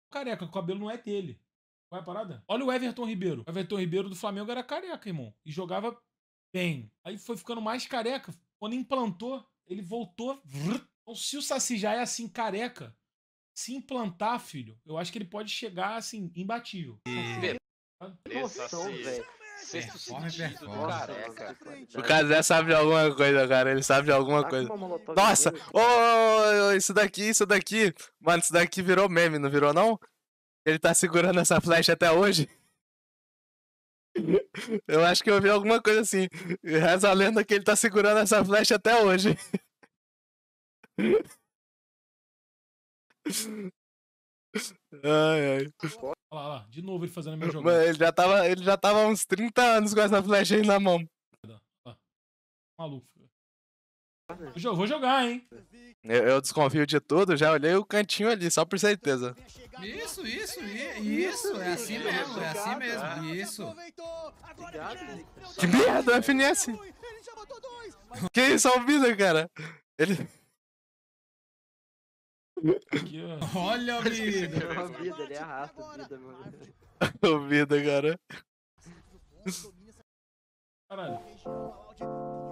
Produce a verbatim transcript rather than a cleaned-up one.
careca, o cabelo não é dele. Qual é a parada? Olha o Everton Ribeiro. O Everton Ribeiro do Flamengo era careca, irmão. E jogava bem. Aí foi ficando mais careca. Quando implantou, ele voltou. Então, se o Saci já é assim, careca, se implantar, filho, eu acho que ele pode chegar, assim, imbatível. Noção, velho. Sexto Performa, sentido do performa. careca. O cara sabe de alguma coisa, cara. Ele sabe de alguma coisa. Nossa! Ô, ô, ô, isso daqui, isso daqui. Mano, isso daqui virou meme, não virou, não? Ele tá segurando essa flecha até hoje. Eu acho que eu vi alguma coisa assim. Reza a lenda que ele tá segurando essa flecha até hoje. Ai, ai. Olha lá, olha lá, de novo ele fazendo a minha Mano, jogada. ele já tava, ele já tava há uns trinta anos com essa flecha aí na mão. Maluco. Eu vou jogar, hein? Eu, eu desconfio de tudo, já olhei o cantinho ali, só por certeza. Isso, isso, i- isso. É assim mesmo, é assim mesmo. Isso. Que merda, o F N S! Que isso, é o Vida, cara? Ele. Aqui, ó. Olha, vida. É uma vida, ele arrasta a vida, mano. O Vida, cara. Caralho.